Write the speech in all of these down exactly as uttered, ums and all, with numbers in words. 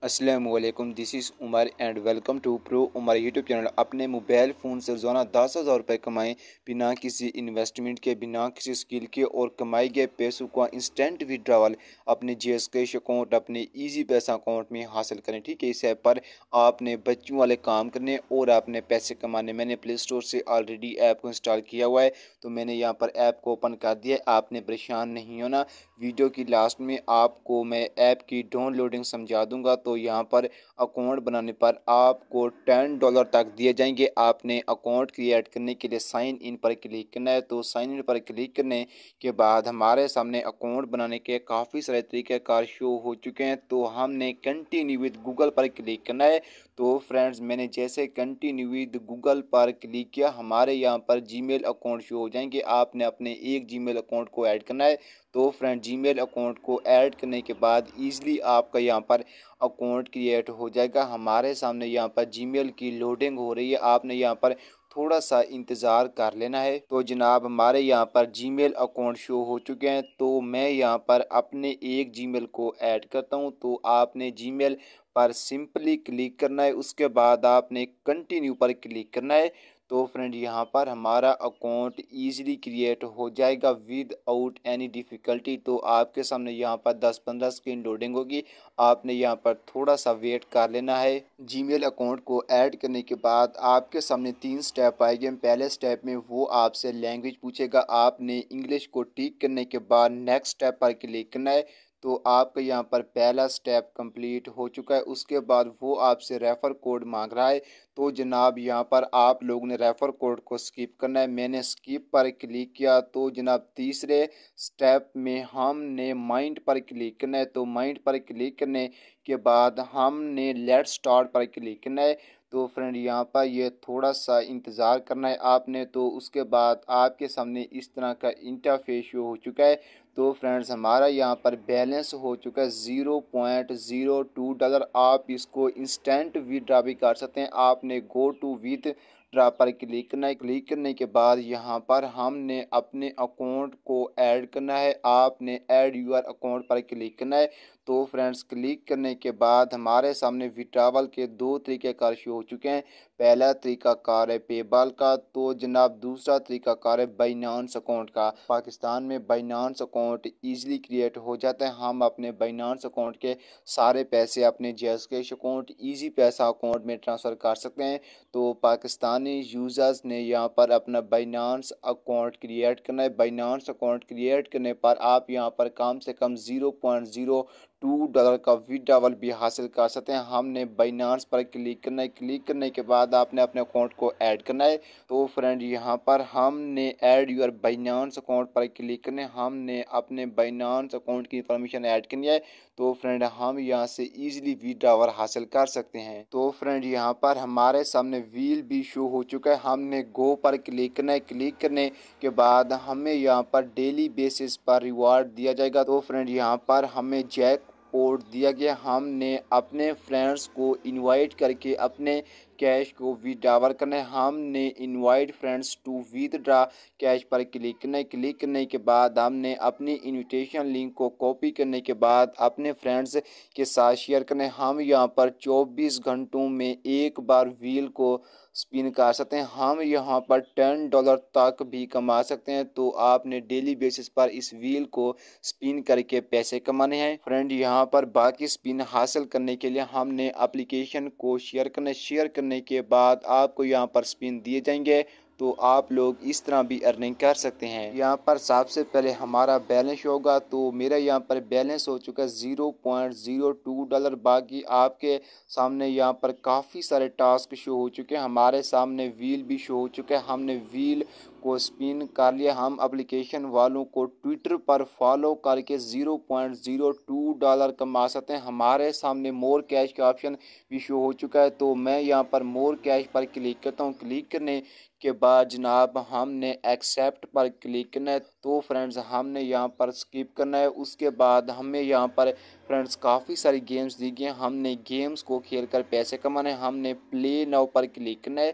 अस्सलाम वालेकुम, this is Umar and welcome to pro Umar YouTube channel. अपने मोबाइल फ़ोन से रोज़ाना दस हज़ार रुपये कमाएं बिना किसी इन्वेस्टमेंट के, बिना किसी स्किल के, और कमाए गए पैसों का इंस्टेंट विड्रॉवल अपने जैज़कैश अकाउंट, अपने इजी पैसा अकाउंट में हासिल करें। ठीक है, इस ऐप पर आपने बच्चों वाले काम करने और आपने पैसे कमाने। मैंने प्ले स्टोर से ऑलरेडी ऐप को इंस्टॉल किया हुआ है, तो मैंने यहाँ पर ऐप को ओपन कर दिया है। आपने परेशान नहीं होना, वीडियो की लास्ट में आपको मैं ऐप की डाउनलोडिंग समझा दूंगा। तो यहाँ पर अकाउंट बनाने पर आपको टेन डॉलर तक दिए जाएंगे। आपने अकाउंट क्रिएट करने के लिए साइन इन पर क्लिक करना है। तो साइन इन पर क्लिक करने के बाद हमारे सामने अकाउंट बनाने के काफ़ी सारे तरीक़ेकार शो हो चुके हैं। तो हमने कंटिन्यू विद गूगल पर क्लिक करना है। तो फ्रेंड्स, मैंने जैसे कंटिन्यू विद गूगल पर क्लिक किया, हमारे यहाँ पर जीमेल अकाउंट शो हो जाएंगे। आपने अपने एक जीमेल अकाउंट को ऐड करना है। तो फ्रेंड, जीमेल अकाउंट को ऐड करने के बाद ईज़िली आपका यहाँ पर अकाउंट क्रिएट हो जाएगा। हमारे सामने यहाँ पर जीमेल की लोडिंग हो रही है, आपने यहाँ पर थोड़ा सा इंतज़ार कर लेना है। तो जनाब, हमारे यहाँ पर जीमेल अकाउंट शो हो चुके हैं। तो मैं यहाँ पर अपने एक जीमेल को ऐड करता हूँ। तो आपने जीमेल पर सिंपली क्लिक करना है, उसके बाद आपने कंटिन्यू पर क्लिक करना है। तो फ्रेंड, यहाँ पर हमारा अकाउंट ईजिली क्रिएट हो जाएगा विद आउट एनी डिफ़िकल्टी। तो आपके सामने यहाँ पर दस पंद्रह स्क्रीन लोडिंग होगी, आपने यहाँ पर थोड़ा सा वेट कर लेना है। जीमेल अकाउंट को ऐड करने के बाद आपके सामने तीन स्टेप आएंगे। पहले स्टेप में वो आपसे लैंग्वेज पूछेगा, आपने इंग्लिश को टिक करने के बाद नेक्स्ट स्टेप पर क्लिक करना है। तो आपका यहाँ पर पहला स्टेप कंप्लीट हो चुका है। उसके बाद वो आपसे रेफ़र कोड मांग रहा है। तो जनाब, यहाँ पर आप लोगों ने रेफ़र कोड को स्किप करना है। मैंने स्किप पर क्लिक किया। तो जनाब, तीसरे स्टेप में हमने माइंड पर क्लिक करना है। तो माइंड पर क्लिक करने के बाद हमने लेट्स स्टार्ट पर क्लिक करना है। तो फ्रेंड, यहाँ पर ये थोड़ा सा इंतज़ार करना है आपने। तो उसके बाद आपके सामने इस तरह का इंटरफेस शो हो चुका है। तो फ्रेंड्स, हमारा यहाँ पर बैलेंस हो चुका है zero point zero two dollar. आप इसको इंस्टेंट विड्रॉ भी कर सकते हैं। आपने गो टू विद ड्रा पर क्लिक करना है। क्लिक करने के बाद यहाँ पर हमने अपने अकाउंट को ऐड करना है। आपने ऐड यूर अकाउंट पर क्लिक करना है। तो फ्रेंड्स, क्लिक करने के बाद हमारे सामने विड्रॉवल के दो तरीक़ेकार शो हो चुके हैं। पहला तरीक़ाकार है पेपाल का। तो जनाब, दूसरा तरीक़ाकार है बाइनांस अकाउंट का। पाकिस्तान में बाइनांस अकाउंट ईजिली क्रिएट हो जाता है। हम अपने बाइनांस अकाउंट के सारे पैसे अपने JazzCash account, Easypaisa account में ट्रांसफ़र कर सकते हैं। तो पाकिस्तानी यूज़र्स ने यहाँ पर अपना बाइनांस अकाउंट क्रिएट करना है। बाइनांस अकाउंट क्रिएट करने पर आप यहाँ पर कम से कम zero point zero two dollar का विड्रॉवल भी हासिल कर सकते हैं। हमने बाइनांस पर क्लिक करना है। क्लिक करने के बाद आपने अपने अकाउंट को ऐड करना है। तो फ्रेंड, यहाँ पर हमने ऐड यूर बाइनांस अकाउंट पर क्लिक करना है। हमने अपने बाइनांस अकाउंट की इंफॉर्मेशन ऐड करनी है। तो फ्रेंड, हम यहाँ से ईजिली विड्रॉवल हासिल कर सकते हैं। तो फ्रेंड, यहाँ पर हमारे सामने व्हील भी शो हो चुका है। हमने गो पर क्लिक करना है। क्लिक करने के बाद हमें यहाँ पर डेली बेसिस पर रिवार्ड दिया जाएगा। तो फ्रेंड, यहाँ पर हमें जैक कोड दिया गया। हमने अपने फ्रेंड्स को इनवाइट करके अपने कैश को विड्रॉवल करना है। हमने invite friends to withdraw cash पर क्लिक करना है। क्लिक करने के बाद हमने अपनी इनविटेशन लिंक को कॉपी करने के बाद अपने फ्रेंड्स के साथ शेयर करना है। हम यहाँ पर चौबीस घंटों में एक बार व्हील को स्पिन कर सकते हैं। हम यहाँ पर टेन डॉलर तक भी कमा सकते हैं। तो आपने डेली बेसिस पर इस व्हील को स्पिन करके पैसे कमाने हैं। फ्रेंड, यहाँ पर बाकी स्पिन हासिल करने के लिए हमने एप्लीकेशन को शेयर करना है। शेयर करने के बाद आपको यहाँ पर स्पिन दिए जाएंगे। तो आप लोग इस तरह भी अर्निंग कर सकते हैं। यहाँ पर सबसे पहले हमारा बैलेंस होगा। तो मेरा यहाँ पर बैलेंस हो चुका है zero point zero two dollar. बाकी आपके सामने यहाँ पर काफ़ी सारे टास्क शो हो चुके हैं। हमारे सामने व्हील भी शो हो चुका है। हमने व्हील को स्पिन कर लिया। हम एप्लीकेशन वालों को ट्विटर पर फॉलो करके zero point zero two dollar कमा सकते हैं। हमारे सामने मोर कैश का ऑप्शन भी शो हो चुका है। तो मैं यहाँ पर मोर कैश पर क्लिक करता हूँ। क्लिक करने के बाद जनाब, हमने एक्सेप्ट पर क्लिक करना है। तो फ्रेंड्स, हमने यहाँ पर स्किप करना है। उसके बाद हमें यहाँ पर फ्रेंड्स काफ़ी सारी गेम्स दी गई हैं। हमने गेम्स को खेल कर पैसे कमाने हैं। हमने प्ले नाउ पर क्लिक करना है।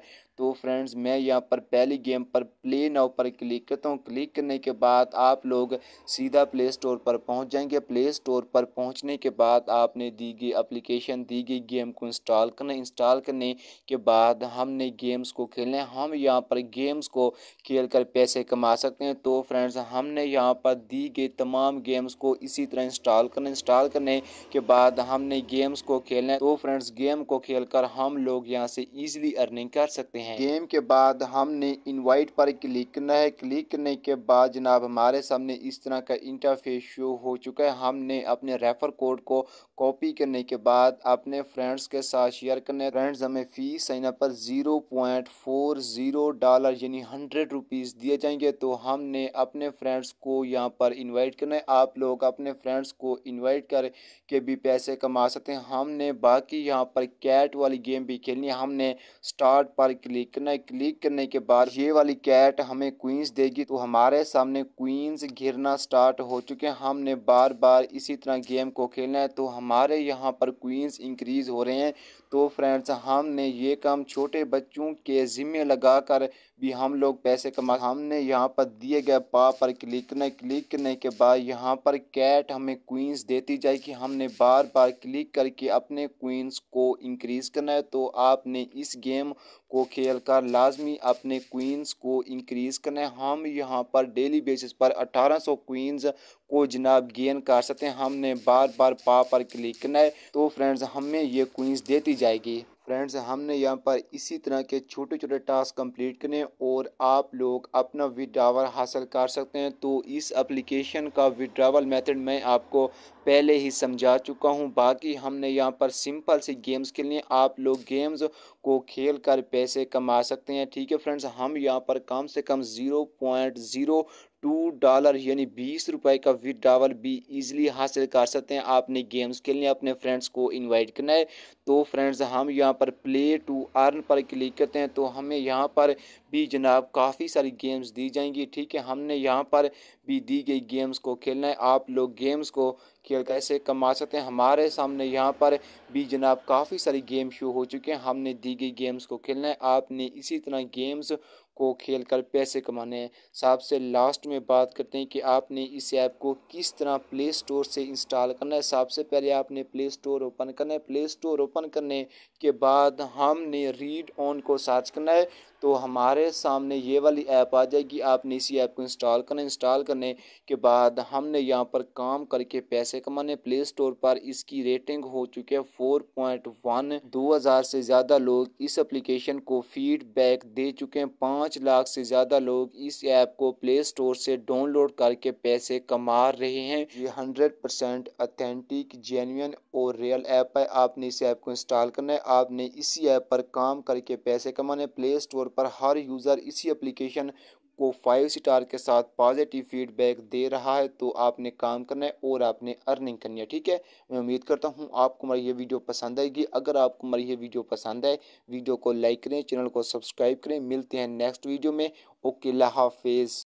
तो फ्रेंड्स मैं यहाँ पर पहली गेम पर प्ले नाउ पर क्लिक करता हूँ। क्लिक करने के बाद आप लोग सीधा प्ले स्टोर पर पहुँच जाएंगे। प्ले स्टोर पर पहुँचने के बाद आपने दी गई एप्लीकेशन दी गई गेम को इंस्टॉल करना। इंस्टॉल करने के बाद हमने गेम्स को खेलना है। हम यहाँ पर गेम्स को खेल कर पैसे कमा सकते हैं। तो फ्रेंड्स हमने यहाँ पर दी गई तमाम गेम्स को इसी तरह इंस्टॉल करना। इंस्टॉल करने के बाद हमने गेम्स को खेलना है। तो फ्रेंड्स गेम को खेलकर हम लोग यहाँ से इजीली अर्निंग कर सकते हैं। गेम के बाद हमने इनवाइट पर क्लिक करना है। क्लिक करने के बाद जनाब हमारे सामने इस तरह का इंटरफेस शो हो चुका है। हमने अपने रेफर कोड को कॉपी करने के बाद अपने फ्रेंड्स के साथ शेयर करना है। फ्रेंड्स हमें फीस साइन अप पर zero point four zero dollar यानी हंड्रेड रुपीज़ दिए जाएंगे। तो हमने अपने फ्रेंड्स को यहाँ पर इनवाइट करना है। आप लोग अपने फ्रेंड्स को इनवाइट कर के भी पैसे कमा सकते हैं। हमने बाकी यहाँ पर कैट वाली गेम भी खेलनी है। हमने स्टार्ट पर क्लिक करना है। क्लिक करने के बाद ये वाली कैट हमें क्वींस देगी। तो हमारे सामने क्वींस गिरना स्टार्ट हो चुके हैं। हमने बार बार इसी तरह गेम को खेलना है। तो हमारे यहाँ पर क्वींस इंक्रीज हो रहे हैं। तो फ्रेंड्स हमने ये काम छोटे बच्चों के जिम्मे लगा कर भी हम लोग पैसे कमा। हमने यहाँ पर दिए गए पा पर क्लिक करना है। क्लिक करने के बाद यहाँ पर कैट हमें क्वींस देती जाएगी। हमने बार बार क्लिक करके अपने क्वींस को इंक्रीज करना है। तो आपने इस गेम को खेल कर लाजमी अपने क्वींस को इंक्रीज करना है। हम यहाँ पर डेली बेसिस पर अठारह सौ क्वींस को जनाब गेन कर सकते हैं। हमने बार बार पा पर क्लिक करना है। तो फ्रेंड्स हमें ये क्वींस देती जाएगी। फ्रेंड्स हमने यहाँ पर इसी तरह के छोटे छोटे टास्क कंप्लीट करने और आप लोग अपना विड्रावल हासिल कर सकते हैं। तो इस एप्लीकेशन का विड्रावल मेथड मैं आपको पहले ही समझा चुका हूँ। बाकी हमने यहाँ पर सिंपल सी गेम्स खेलनी है। आप लोग गेम्स को खेल कर पैसे कमा सकते हैं। ठीक है फ्रेंड्स हम यहाँ पर कम से कम zero point zero two dollar यानी बीस रुपए का विड्रावल भी इजीली हासिल कर सकते हैं। आपने गेम्स खेलने अपने फ्रेंड्स को इनवाइट करना है। तो फ्रेंड्स हम यहाँ पर प्ले टू अर्न पर क्लिक करते हैं। तो हमें यहाँ पर भी जनाब काफ़ी सारी गेम्स दी जाएंगी। ठीक है हमने यहाँ पर भी दी गई गेम्स को खेलना है। आप लोग गेम्स को खेल कैसे कमा सकते हैं। हमारे सामने यहाँ पर भी जनाब काफ़ी सारी गेम शो हो चुके हैं। हमने दी गई गेम्स को खेलना है। आपने इसी तरह गेम्स को खेलकर पैसे कमाने हैं। सबसे लास्ट में बात करते हैं कि आपने इस ऐप को किस तरह प्ले स्टोर से इंस्टॉल करना है। सबसे पहले आपने प्ले स्टोर ओपन करना है। प्ले स्टोर ओपन करने के बाद हमने रीड ऑन को सर्च करना है। तो हमारे सामने ये वाली ऐप आ जाएगी। आपने इसी ऐप को इंस्टॉल करना है। इंस्टॉल करने के बाद हमने यहाँ पर काम करके पैसे कमाने। प्ले स्टोर पर इसकी रेटिंग हो चुकी है फोर पॉइंट वन। दो हज़ार से ज़्यादा लोग इस एप्लीकेशन को फीडबैक दे चुके हैं। पाँच लाख से ज़्यादा लोग इस ऐप को प्ले स्टोर से डाउनलोड करके पैसे कमा रहे हैं। ये हंड्रेड परसेंट ऑथेंटिक जेन्युइन और रियल ऐप है। आपने इस ऐप को इंस्टॉल करना है। आपने इसी ऐप पर काम करके पैसे कमाने। प्ले स्टोर पर हर यूज़र इसी एप्लीकेशन को फाइव स्टार के साथ पॉजिटिव फीडबैक दे रहा है। तो आपने काम करना है और आपने अर्निंग करनी है। ठीक है मैं उम्मीद करता हूँ आपको हमारी ये वीडियो पसंद आएगी। अगर आपको हमारी ये वीडियो पसंद आए वीडियो को लाइक करें, चैनल को सब्सक्राइब करें। मिलते हैं नेक्स्ट वीडियो में। ओके अल्लाह हाफिज़।